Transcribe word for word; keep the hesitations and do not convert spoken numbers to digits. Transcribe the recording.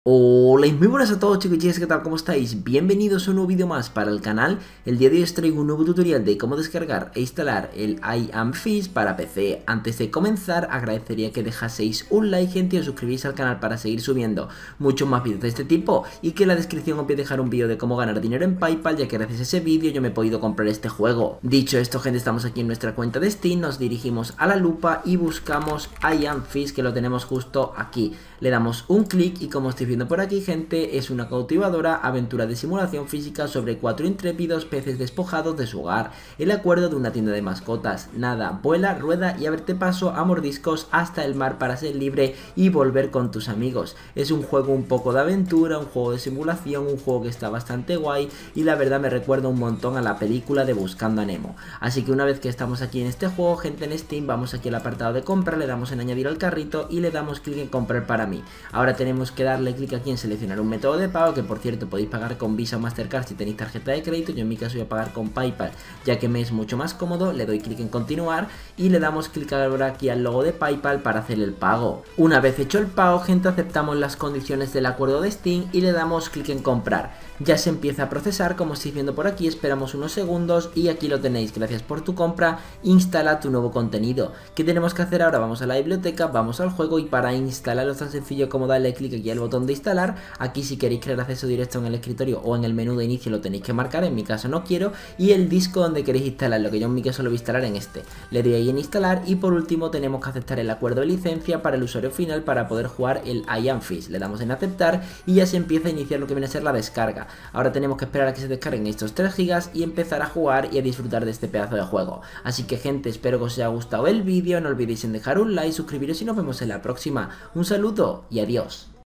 Hola y muy buenas a todos chicos y chicas, ¿qué tal? ¿Cómo estáis? Bienvenidos a un nuevo vídeo más para el canal. El día de hoy os traigo un nuevo tutorial de cómo descargar e instalar el iAmFish para P C. Antes de comenzar, agradecería que dejaseis un like, gente, y os suscribís al canal para seguir subiendo muchos más vídeos de este tipo. Y que en la descripción os voy a dejar un vídeo de cómo ganar dinero en PayPal, ya que gracias a ese vídeo yo me he podido comprar este juego. Dicho esto, gente, estamos aquí en nuestra cuenta de Steam, nos dirigimos a la lupa y buscamos iAmFish, que lo tenemos justo aquí. Le damos un clic y como estáis viendo por aquí, gente, es una cautivadora aventura de simulación física sobre cuatro intrépidos peces despojados de su hogar. El acuerdo de una tienda de mascotas. Nada, vuela, rueda y ábrete paso a mordiscos hasta el mar para ser libre y volver con tus amigos. Es un juego un poco de aventura, un juego de simulación, un juego que está bastante guay y la verdad me recuerda un montón a la película de Buscando a Nemo. Así que una vez que estamos aquí en este juego, gente, en Steam, vamos aquí al apartado de compra, le damos en añadir al carrito y le damos clic en comprar para mí. Ahora tenemos que darle clic aquí en seleccionar un método de pago, que por cierto podéis pagar con Visa o Mastercard si tenéis tarjeta de crédito. Yo en mi caso voy a pagar con PayPal, ya que me es mucho más cómodo. Le doy clic en continuar y le damos clic ahora aquí al logo de PayPal para hacer el pago. Una vez hecho el pago, gente, aceptamos las condiciones del acuerdo de Steam y le damos clic en comprar. Ya se empieza a procesar, como estáis viendo por aquí, esperamos unos segundos y aquí lo tenéis. Gracias por tu compra, instala tu nuevo contenido. ¿Qué tenemos que hacer ahora? Vamos a la biblioteca, vamos al juego y para instalarlo es tan sencillo como darle clic aquí al botón de instalar. Aquí si queréis crear acceso directo en el escritorio o en el menú de inicio lo tenéis que marcar, en mi caso no quiero, y el disco donde queréis instalarlo, que yo en mi caso lo voy a instalar en este. Le doy ahí en instalar y por último tenemos que aceptar el acuerdo de licencia para el usuario final para poder jugar el iAmFish. Le damos en aceptar y ya se empieza a iniciar lo que viene a ser la descarga. Ahora tenemos que esperar a que se descarguen estos tres gigas y empezar a jugar y a disfrutar de este pedazo de juego. Así que, gente, espero que os haya gustado el vídeo, no olvidéis en dejar un like, suscribiros y nos vemos en la próxima. Un saludo y adiós.